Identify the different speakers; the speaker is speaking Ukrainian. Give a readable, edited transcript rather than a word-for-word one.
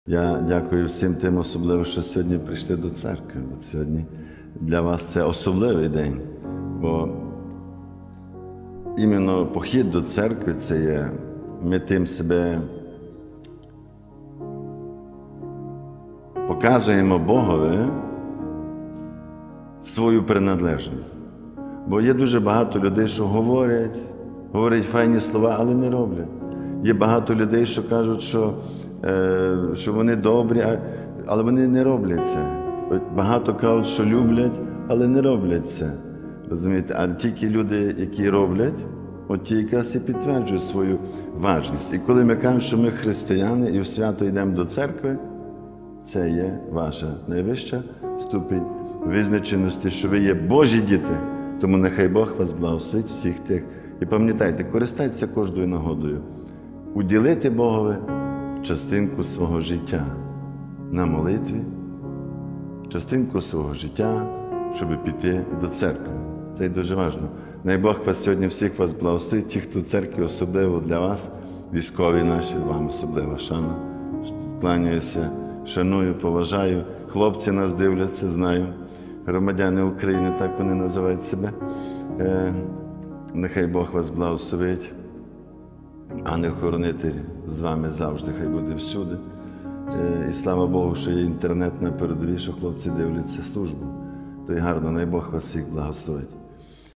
Speaker 1: Я дякую всім тим, особливо, що сьогодні прийшли до церкви. От сьогодні для вас це особливий день, бо іменно похід до церкви – це є, ми тим себе показуємо Богові свою приналежність. Бо є дуже багато людей, що говорять файні слова, але не роблять. Є багато людей, що кажуть, що вони добрі, але вони не роблять це. Багато кажуть, що люблять, але не роблять це. Розумієте? А тільки люди, які роблять, от ті якраз і підтверджують свою важність. І коли ми кажемо, що ми християни і в свято йдемо до церкви, це є ваша найвища ступінь визначеності, що ви є Божі діти. Тому нехай Бог вас благословить всіх тих. І пам'ятайте, користайтеся кожною нагодою. Уділити Богові частинку свого життя на молитві, частинку свого життя, щоб піти до церкви. Це дуже важливо. Най Бог вас сьогодні всіх вас благословить, ті, хто в церкві, особливо для вас, військові наші, вам особлива шана. Кланяюся, шаную, поважаю. Хлопці нас дивляться, знаю. Громадяни України, так вони називають себе. Нехай Бог вас благословить. Ангел-хоронитель з вами завжди, хай буде всюди. І слава Богу, що є інтернет на передовій, що хлопці дивляться службу. То й гарно, най Бог вас всіх благословить.